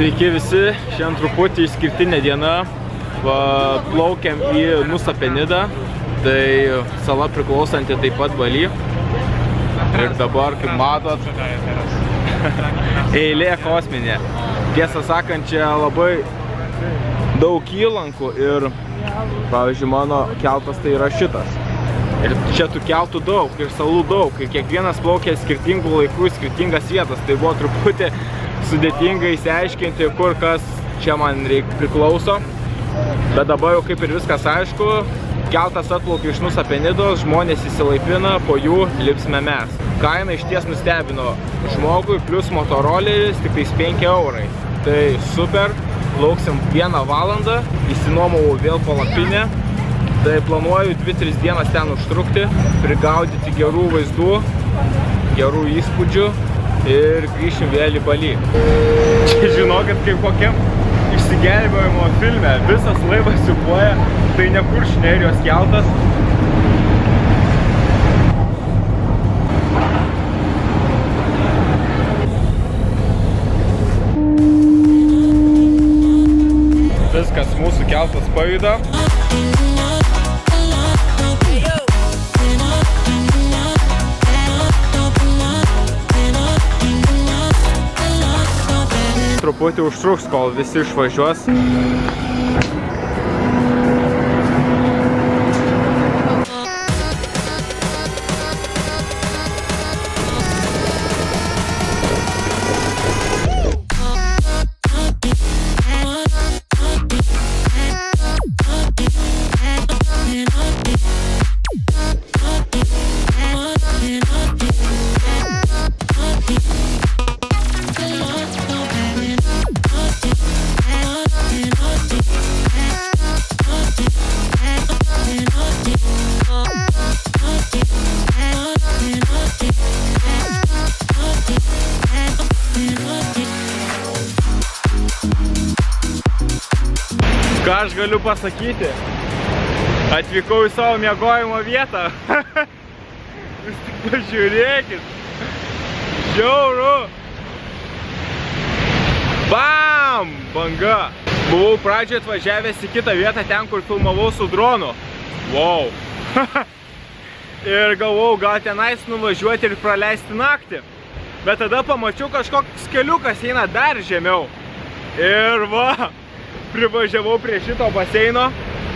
Sveiki visi, šiandien truputį išskirtinė diena. Plaukiam į Nusa Penidą, tai sala priklausanti taip pat Bali. Ir dabar, kaip matot, eilė kosminė. Tiesą sakant, čia labai daug įlankų ir, pavyzdžiui, mano keltas tai yra šitas. Ir čia tų keltų daug, ir salų daug, ir kiekvienas plaukia skirtingų laikų, skirtingas vietas. Tai buvo truputį sudėtinga įsiaiškinti, kur kas čia man priklauso. Bet dabar jau kaip ir viskas aišku, keltas atplaukia iš Nusa Penidos, žmonės įsilaipina, po jų lipsime mes. Kaina išties nustebino žmogui, plus motoroleris tik tais 5 eurai. Tai super, lauksim 1 valandą, įsinuomau vėl palapinę. Tai planuoju 2-3 dienas ten užtrukti, prigaudyti gerų vaizdų, gerų įspūdžių ir grįšim vėl į Balį. Čia žinokit, kaip kokiam išsigelbėjimo filme, visas laivas siūbuoja, tai ne Kuršių nerijos keltas. Viskas, mūsų keltas pajuda. Truputį užtruks, kol visi išvažiuos. Ką aš galiu pasakyti? Atvykau į savo miegojimo vietą. Jūs tik pažiūrėkit. Žiauru. Bam! Banga. Buvau pradžioje atvažiavęs į kitą vietą, ten, kur filmavau su dronu. Wow. Ir galvojau, gal tenais nuvažiuoti ir praleisti naktį. Bet tada pamačiau, kažkoks keliukas eina dar žemiau. Ir va, privažiavau prie šito baseino.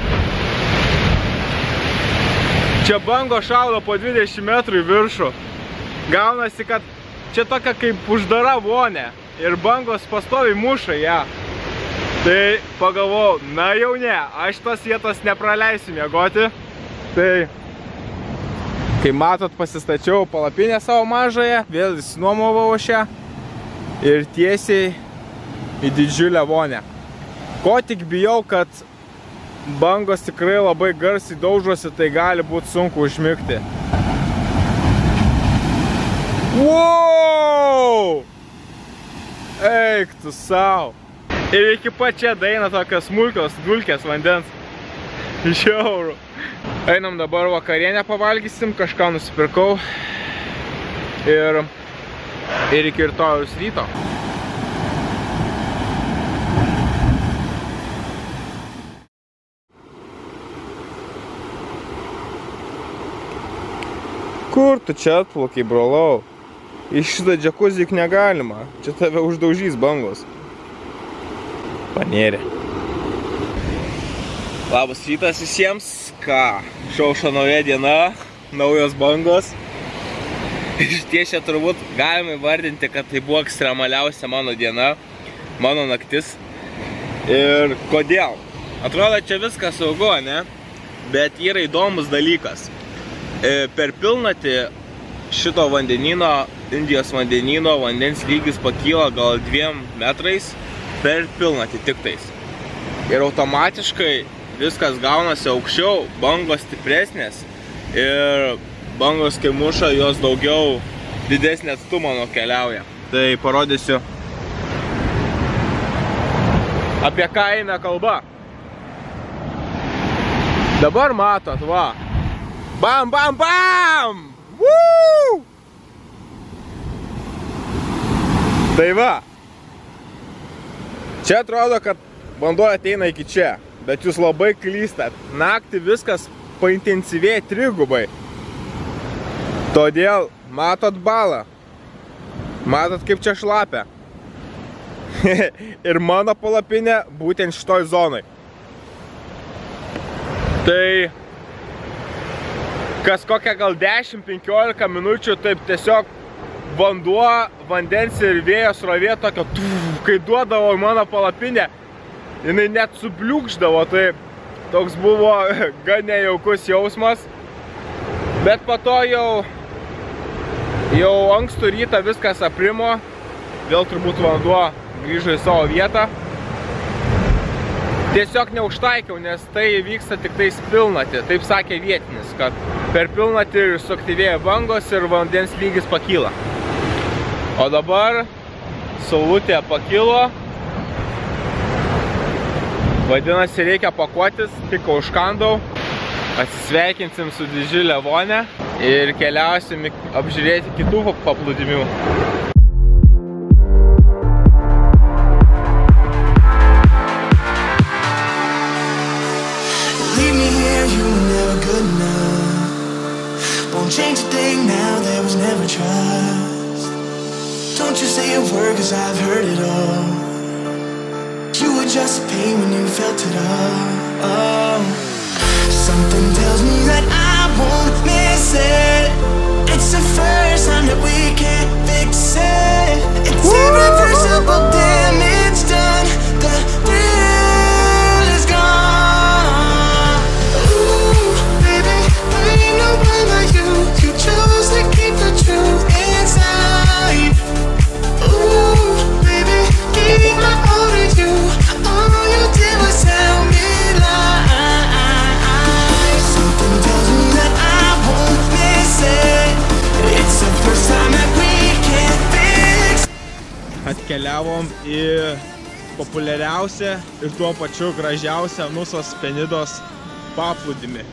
Čia bango šaudo po 20 metrų į viršų. Gaunasi, kad čia tokia kaip uždara vonė. Ir bangos pastoviai muša ją. Tai pagalvojau, na jau ne, aš tos vietos nepraleisiu miegoti. Tai, kai matot, pasistačiau palapinę savo mažąją, vėl įsinuomavau šią. Ir tiesiai į didžiulę vonę. Ko tik bijau, kad bangos tikrai labai garsiai daužosi, tai gali būti sunku užmigti. Wow! Eik tu sau! Ir iki pačia daeina tokios smulkios dulkės vandens. Žiauru. Einam dabar vakarienę pavalgysim, kažką nusipirkau. Ir iki rytojaus ryto. Kur tu čia atplaukiai, brolau? Iš šitą džakuzį juk negalima. Čia tave uždaužys bangos. Panėrė. Labas rytas visiems. Ką? Šaušo nauja diena, naujos bangos. Išties čia turbūt galima įvardinti, kad tai buvo ekstremaliausia mano diena, mano naktis. Ir kodėl? Atrodo, čia viskas saugu, ne? Bet yra įdomus dalykas. Per pilnatį šito vandenyno, Indijos vandenyno, vandens lygis pakyla gal 2 metrais per pilnatį tik tais. Ir automatiškai viskas gaunasi aukščiau, bangos stipresnės ir bangos, kai muša, jos daugiau didesnį atstumą nukeliauja. Tai parodysiu, apie ką eina kalba. Dabar matot, va. Bam, bam, bam! Woo! Tai va. Čia atrodo, kad vanduo ateina iki čia, bet jūs labai klystat. Naktį viskas paintensyvėja trigubai. Todėl matot balą. Matot, kaip čia šlapia. Ir mano palapinė būtent šitoj zonai. Tai kas kokią gal 10-15 minučių taip tiesiog vanduo, vandens ir vėjo srovė tokio, kai duodavo mano palapinę, jinai net subliūkšdavo, tai toks buvo gan nejaukus jausmas. Bet po to jau ankstų rytą viskas aprimo, vėl turbūt vanduo grįžo į savo vietą. Tiesiog neužtaikiau, nes tai vyksta tik tais pilnatį, taip sakė vietinis, kad per pilnatį suaktyvėja bangos ir vandens lygis pakyla. O dabar saulutė pakilo, vadinasi reikia pakuotis, tik užkandau, atsisveikinsim su didžiulė vonė ir keliausim apžiūrėti kitų paplūdimių. Change a thing now, there was never trust. Don't you say a word, cause I've heard it all. You were just a pain when you felt it all. Oh. Something tells me that I won't miss it. It's the first time that we can't fix it. It's irreversible damage done. The thrill is gone. Ooh, baby, I ain't no one like you. You chose to keep the truth inside. Ooh, baby, gave my all to you. All you did was tell me lies. Something tells me that I won't miss it. It's the first time that we can't fix. Atkeliavom į populiariausią ir tuo pačiu gražiausią Nusos Penidos paplūdimį.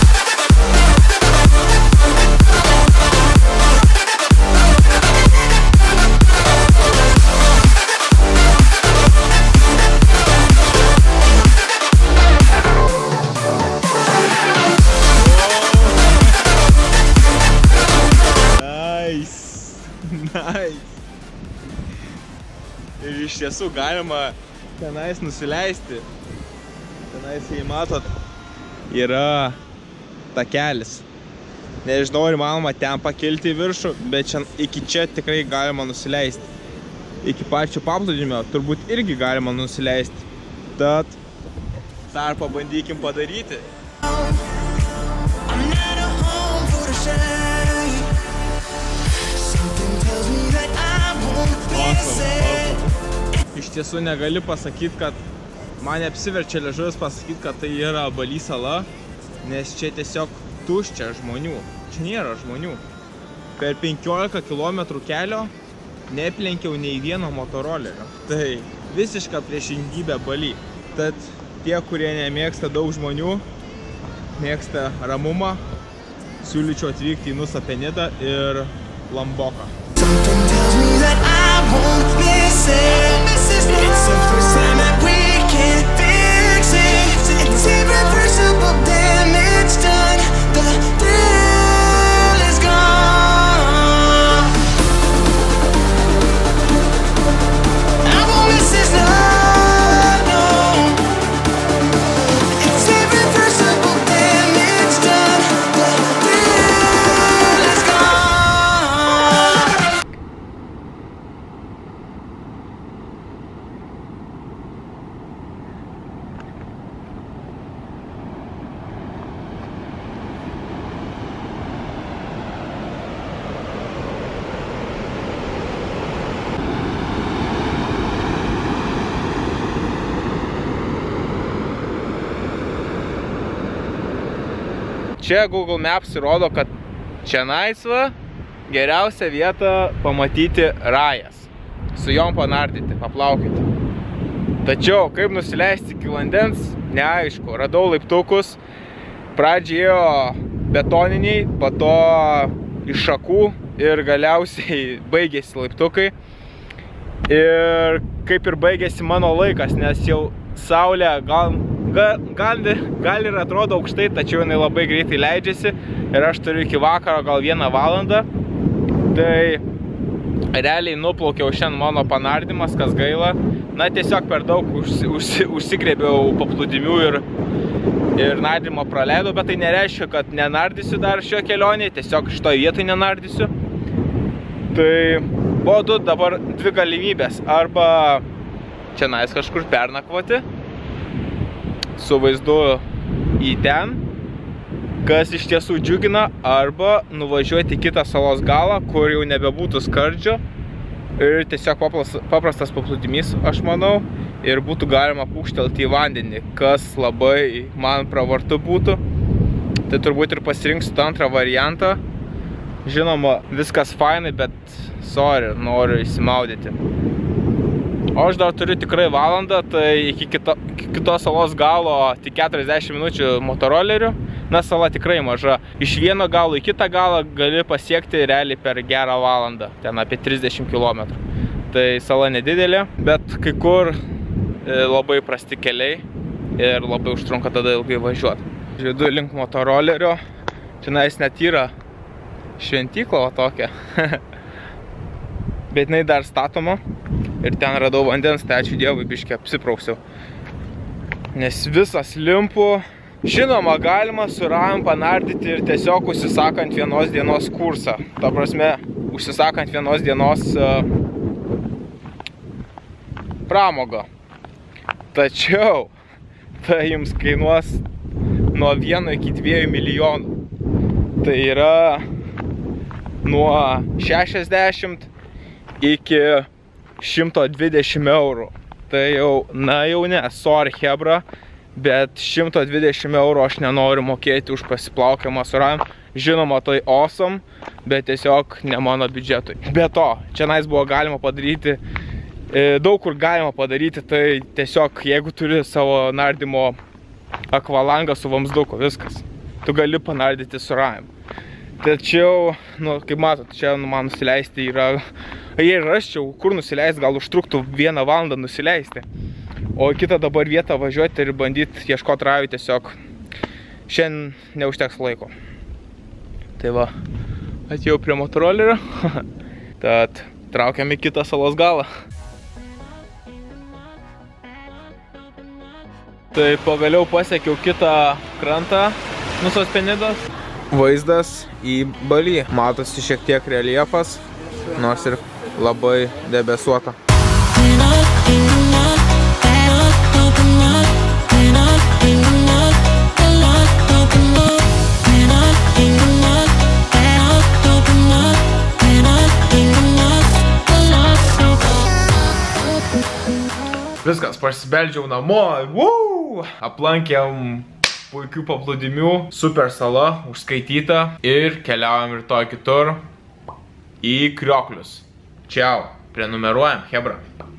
Ir iš tiesų galima tenais nusileisti. Tenais, jei matot, yra takelis. Nežinau, ar įmanoma ten pakilti į viršų, bet iki čia tikrai galima nusileisti. Iki pačio paplūdimio turbūt irgi galima nusileisti. Tad dar pabandykim padaryti. Iš tiesų negali pasakyti, kad man apsiverčia liežuvis pasakyti, kad tai yra Bali sala, nes čia tiesiog tuščia žmonių. Čia nėra žmonių. Per 15 km kelio neaplenkiau nei vieno motorolerio. Tai visiška priešingybė Bali. Tad tie, kurie nemėgsta daug žmonių, mėgsta ramumą, siūlyčiau atvykti į Nusą Penidą ir Lamboką. Won't miss it. It's the first time that we can't fix it. It's irreversible damage done. The thrill is gone. I won't miss this love, no. It's irreversible damage done. The thrill is gone. Čia Google Maps įrodo, kad čia naisva geriausia vieta pamatyti rajas. Su jom panardyti, paplaukyti. Tačiau, kaip nusileisti iki vandens, neaišku. Radau laiptukus. Pradžiai ėjo betoniniai, po to iš šakų ir galiausiai baigėsi laiptukai. Ir kaip ir baigėsi mano laikas, nes jau saulė gal ir atrodo aukštai, tačiau jinai labai greitai leidžiasi ir aš turiu iki vakaro gal 1 valandą. Tai realiai nuplaukiau šiandien mano panardymas, kas gaila. Na, tiesiog per daug užsigrėbiau paplūdimių ir nardymo praleidau, bet tai nereiškia, kad nenardysiu dar šio kelionėje, tiesiog šitoj vietoj nenardysiu. Tai buvo dabar 2 galimybės, arba čia nais kažkur pernakvoti su vaizdu į ten, kas iš tiesų džiugina, arba nuvažiuoti į kitą salos galą, kur jau nebebūtų skardžio ir tiesiog paprastas paplūdimys, aš manau, ir būtų galima pūkštelti į vandenį, kas labai man pravartu būtų. Tai turbūt ir pasirinksiu tą antrą variantą. Žinoma, viskas fainai, bet sorry, noriu įsimaudyti. O aš dar turiu tikrai valandą, tai iki kitos salos galo tik 40 minučių motoroleriu. Na, sala tikrai maža. Iš vieno galo į kitą galą gali pasiekti realiai per gerą valandą. Ten apie 30 km. Tai sala nedidelė, bet kai kur labai prasti keliai ir labai užtrunka tada ilgai važiuoti. Žiūrėjau link motorolerio. Čia net yra šventykla tokia. Bet jinai dar statoma ir ten radau vandens, tai ačiū Dievui biškį apsiprausiau. Nes visas limpu. Žinoma, galima su Rajum panardyti ir tiesiog užsisakant 1 dienos kursą. Ta prasme, užsisakant 1 dienos pramogą. Tačiau tai jums kainuos nuo 1 iki 2 milijonų. Tai yra nuo 60 iki 120 eurų. Tai jau, na jau ne, sorry hebra, bet 120 eurų aš nenoriu mokėti už pasiplaukiamą su Rajum. Žinoma, tai awesome, bet tiesiog ne mano biudžetui. Be to, čia buvo galima padaryti, daug kur galima padaryti, tai tiesiog jeigu turi savo nardymo akvalangą su vamsduku, viskas. Tu gali panardyti su Rajum. Tačiau, nu, kaip matot, čia man nusileisti yra, jei rasčiau, kur nusileisti, gal užtruktų 1 valandą nusileisti. O kitą dabar vietą važiuoti ir bandyti ieškoti Rajų tiesiog šiandien neužteks laiko. Tai va, atėjau prie motorolerio, tad traukiam į kitą salos galą. Tai pagaliau pasiekiau kitą krantą Nusos Penidos. Vaizdas į Balį. Matosi šiek tiek reljefas, nors ir labai debesuota. Viskas, pasibeldžiau namo. Aplankėm puikių paplūdimių, super sala, užskaityta ir keliaujam rytoj kitur į Krioklius. Čiau, prenumeruojam, hebra.